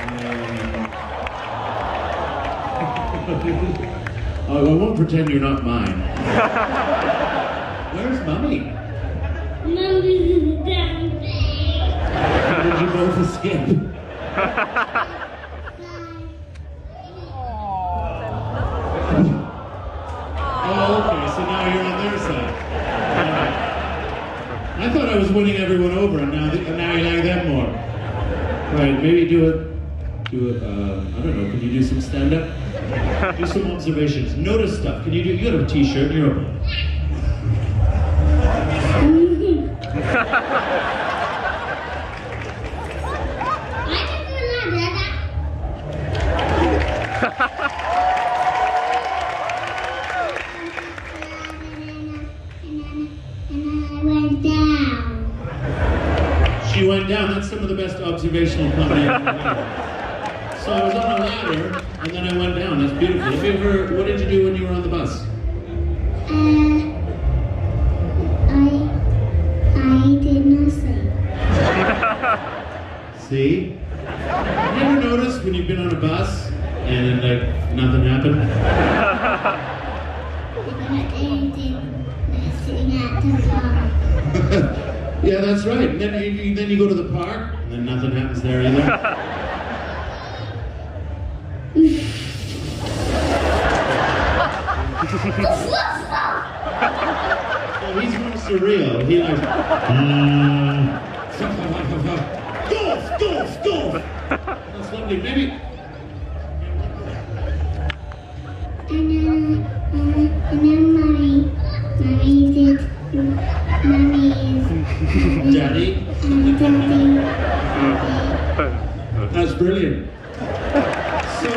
I won't pretend you're not mine. Where's Mummy? Mommy's down there. How did you both escape? Oh, okay, so now you're on their side. I thought I was winning everyone over, and now you like them more. Right, maybe do it, I don't know, can you do some stand-up? Do some observations. Notice stuff. Can you do, you got a t-shirt, you're open. She went down. That's some of the best observational comedy I've ever heard. So I was on a ladder, and then I went down. That's beautiful. Have you ever, what did you do when you were on the bus? I did nothing. See? Have you ever noticed when you've been on a bus, and like, nothing happened? Yeah, that's right. And then you go to the park, and then nothing happens there either. Oh, he's more surreal. He like, golf. That's lovely. Maybe. And then mommy is Daddy. That's brilliant. So.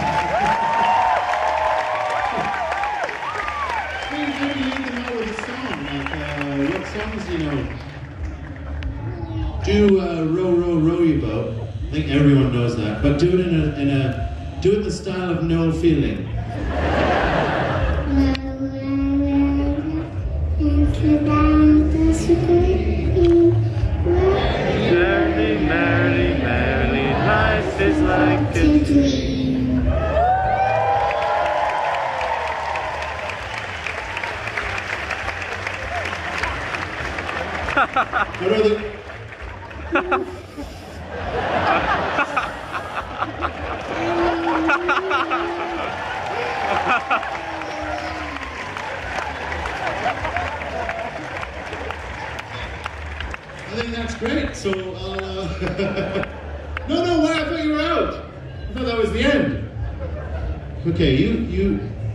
Maybe you can out with a song. Like, what songs, you know? Do Row, Row, Row Your Boat. I think everyone knows that. But do it do it in the style of No Feeling. Merrily, life is like a dream. What are the... I think that's great. So, no, why? I thought you were out. I thought that was the end. Okay, you.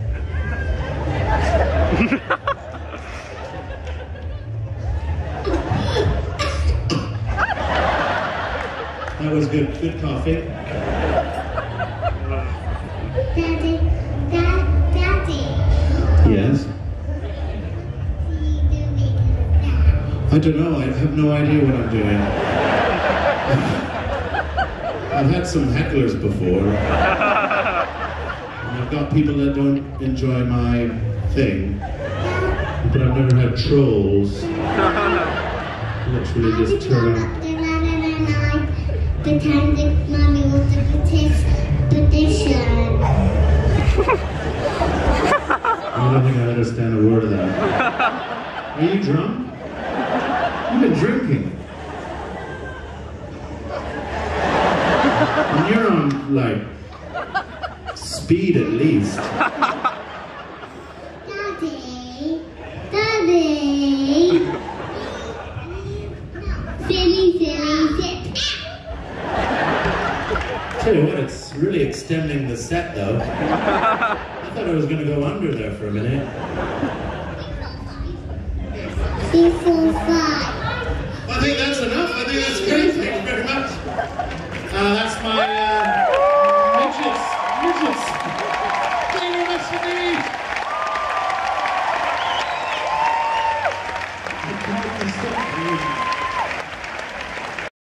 That was good. Good coffee. Daddy. Yes. I don't know. I have no idea what I'm doing. I've had some hecklers before. And I've got people that don't enjoy my thing. But I've never had trolls. Literally just turn up. The time that mommy was the petition. I don't think I understand a word of that. Are you drunk? You've been drinking. And you're on, like, speed at least. Daddy. Silly. Tell you what, it's really extending the set, though. I thought I was going to go under there for a minute. 3, 4, 5. I think that's enough. I think that's great. Thank you very much. That's my midgets.